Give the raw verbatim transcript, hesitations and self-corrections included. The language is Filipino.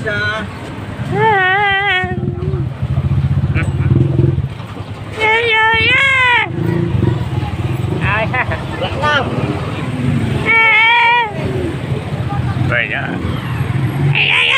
จ้าเย้เย้เย้ไอ้ฮะละน้เอ้ยไปเนี่ยเอ้ย